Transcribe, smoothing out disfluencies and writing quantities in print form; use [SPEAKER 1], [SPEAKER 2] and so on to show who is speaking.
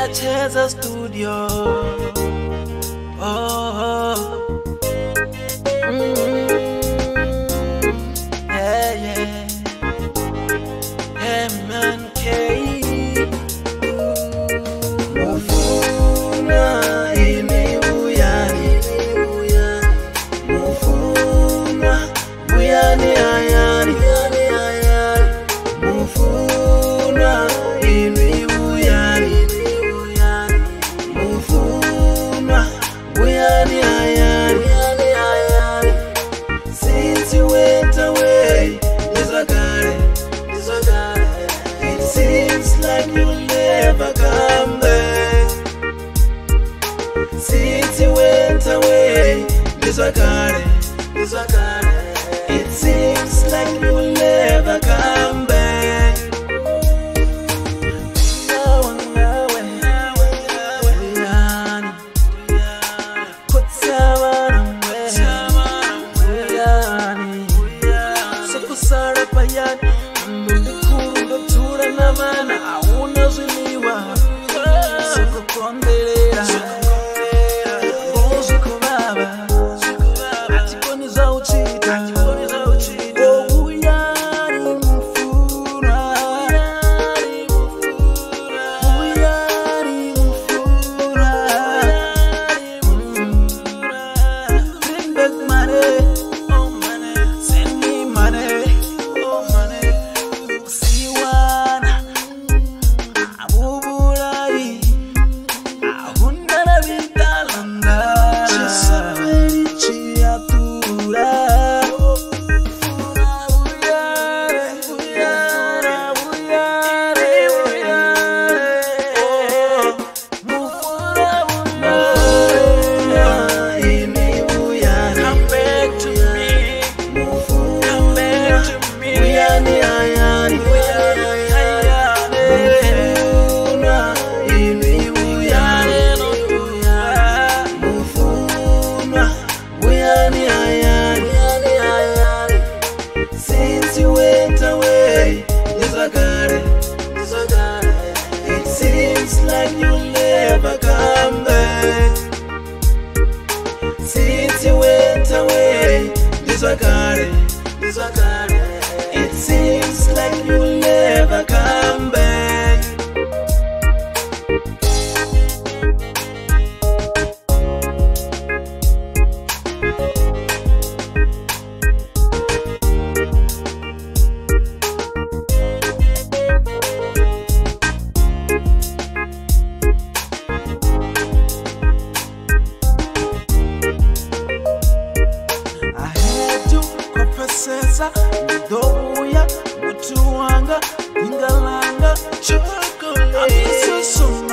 [SPEAKER 1] Cheza studio. Oh. Yeah, yeah. MNK. Mufuna ini buyani. Mufuna buyani ayani. Mufuna ini buyani. Mufuna buyani ayani. Since you went away, it seems like you'll never come back. Since you went away, it seems like you'll never come back. Since you went away, it seems like you'll never come back. Since you went away, it seems like you'll never come back. Sesa, Doya, Mutuanga, Ingalanga, chocolate.